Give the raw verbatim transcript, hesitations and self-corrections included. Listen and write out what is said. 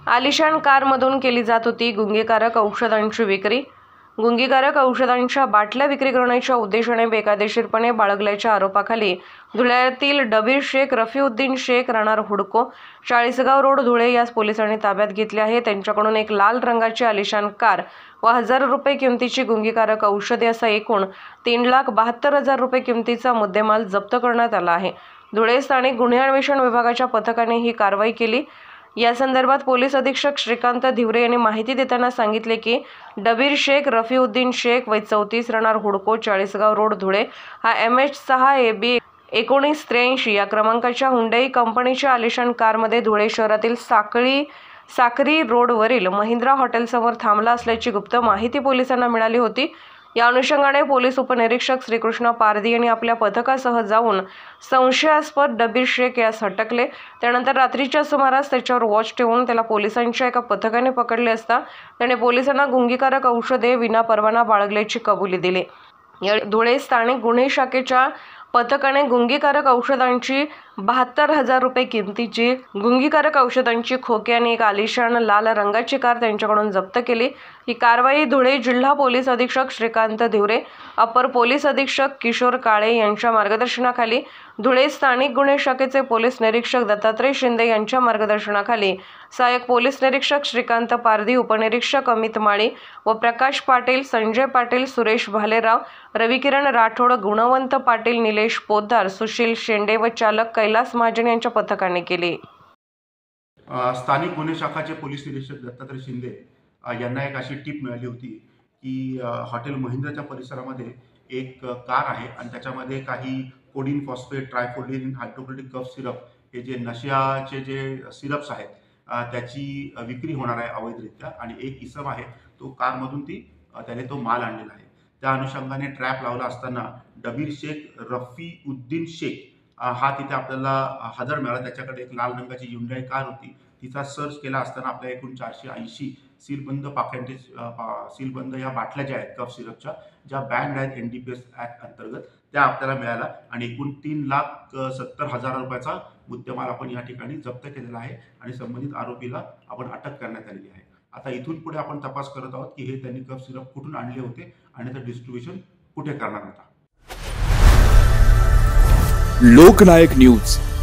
आलिशान कारमधून केली जात होती गुंगीकारक औषधांची विक्री। गुंगीकारक औषधांच्या बाटल्या विक्री करण्याच्या उद्देशाने बेकायदेशीरपणे बाळगल्याच्या आरोपाखाली धुळ्यातील डबीर शेख रफीउद्दीन शेख राहणार हुडको चाळीसगाव रोड धुळे यास पोलिसांनी ताब्यात घेतले आहे। त्यांच्याकडून एक लाल रंगाची आलिशान कार व हजार रुपये किमतीची गुंगीकारक औषधे असा एकूण तीन लाख बहात्तर हजार रुपये किमतीचा मुद्देमाल जप्त करण्यात आला आहे। धुळे स्थानिक गुन्हे अन्वेषण विभागाच्या पथकाने ही कारवाई केली। या संदर्भात पोलीस अधीक्षक श्रीकांत धिवरे यांनी माहिती देताना सांगितले की डबीर शेख रफीउद्दीन शेख वय चौतीस राहणार हुडको चाळीसगाव रोड धुळे हा एम एच सहा ए बी एकोणीस त्र्याऐंशी या क्रमांकाच्या हुंडई कंपनीच्या आलिशान कारमध्ये धुळे शहरातील साखळी साखरी रोडवरील महिंद्रा हॉटेलसमोर थांबला असल्याची गुप्त माहिती पोलिसांना मिळाली होती। या अनुषंगाने पोलीस उपनिरीक्षक श्रीकृष्ण पारधी यांनी आपल्या पथकासह जाऊन संशयास्पद डबीर शेख यास हटकले। त्यानंतर रात्रीच्या सुमारास त्याच्यावर वॉच ठेवून त्याला पोलिसांच्या एका पथकाने पकडले असता त्याने पोलिसांना गुंगीकारक औषधे विनापरवाना बाळगल्याची कबुली दिली। या धुळे स्थानिक गुन्हे शाखेच्या पथकाने गुंगीकारक औषधांची बहात्तर हजार रुपये किमतीची गुंगीकारक औषधांची खोके आणि एक आलिशान लाल रंगाची कार त्यांच्याकडून जप्त केली। ही कारवाई धुळे जिल्हा पोलीस अधीक्षक श्रीकांत धिवरे, अपर पोलीस अधीक्षक किशोर काळे यांच्या मार्गदर्शनाखाली, धुळे स्थानिक गुन्हे शाखेचे पोलीस निरीक्षक दत्तात्रय शिंदे यांच्या मार्गदर्शनाखाली सहाय्यक पोलीस निरीक्षक श्रीकांत पारधी, उपनिरीक्षक अमित माळी व प्रकाश पाटील, संजय पाटील, सुरेश भालेराव, रविकिरण राठोड, गुणवंत पाटील, निलेश पोद्दार, सुशील शेंडे व चालक कैलास महाजन यांच्या पथकाने केली। स्थानिक गुन्हे शाखाचे पोलीस निरीक्षक दत्तात्रय शिंदे यांना एक अशी टीप मिळाली होती की हॉटेल महिंद्राच्या परिसरामध्ये एक कार आहे आणि त्याच्यामध्ये काही कोडीन फॉस्फेट, ट्रायफोलिन, हायड्रोक्लोरिक कफ सिरप हे जे नशाचे जे सिरप्स आहेत त्याची विक्री होणार आहे अवैधरित्या आणि एक इसम आहे तो कारमधून ती त्याने तो माल आणलेला आहे। त्या अनुषंगाने ट्रॅप लावला असताना डबीर शेख रफीउद्दीन शेख हा तिथे आपल्याला हजर मिळाला। त्याच्याकडे एक लाल रंगाची हुंडई कार होती। तिचा सर्च केला असताना आपल्या एकूण चारशे ऐंशी सीलबंद पाकिटे सीलबंद या बाटल्या ज्या आहेत कफ सिरपच्या ज्या बँड आहेत N D P S act अंतर्गत त्या आपल्याला मिळाल्या आणि एकूण तीन लाख सत्तर हजार रुपयाचा मुद्देमाल आपण या ठिकाणी जप्त केलेला आहे आणि संबंधित आरोपीला आपण अटक करण्यात आलेली आहे। आता इथून पुढे आपण तपास करत आहोत की हे त्यांनी कफ सिरप कुठून आणले होते आणि ते डिस्ट्रीब्युशन कुठे करणार होता। लोकनायक न्यूज।